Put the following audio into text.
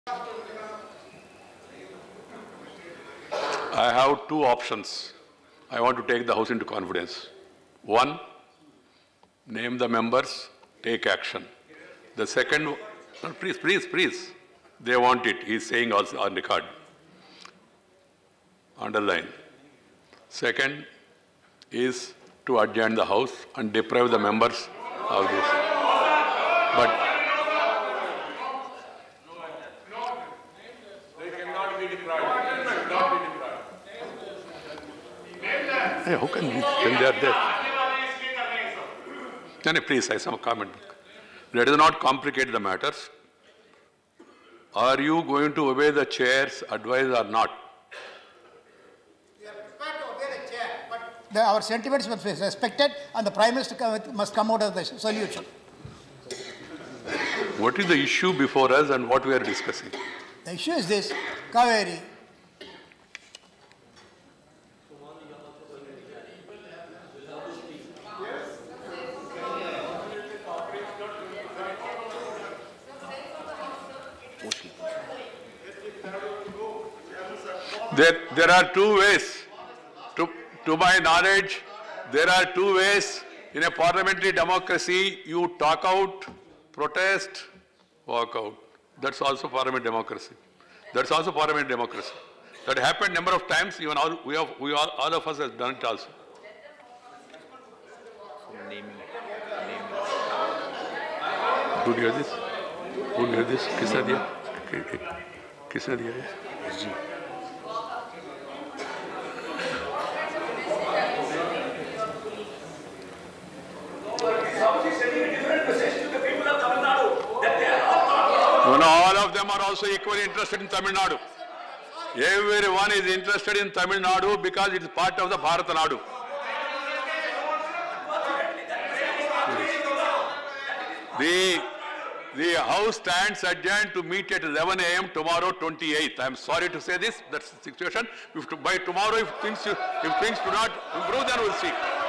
I have two options. I want to take the House into confidence. One, name the members, take action. The second, no, please. They want it. He's saying also on record. Underline. Second is to adjourn the House and deprive the members of this. But they cannot be deprived. hey, how can when they are there? Can you please say some comment? Let us not complicate the matters. Are you going to obey the chair's advice or not? We are prepared to obey the chair, but our sentiments must be respected and the Prime Minister must come out of the solution. What is the issue before us and what we are discussing? The issue is this, Kaveri. There are two ways. To my knowledge, there are two ways in a parliamentary democracy. You talk out, protest, walk out. That's also parliament democracy. That's also parliament democracy. That happened number of times. Even all of us have done it also. Who hear this? Who hear this? Kisne diya? Kisne diya? Ji. No, all of them are also equally interested in Tamil Nadu. Everyone is interested in Tamil Nadu because it is part of the Bharata Nadu. The House stands adjourned to meet at 11 a.m. tomorrow, 28th. I am sorry to say this. That's the situation. By tomorrow, if things do not improve, then we'll see.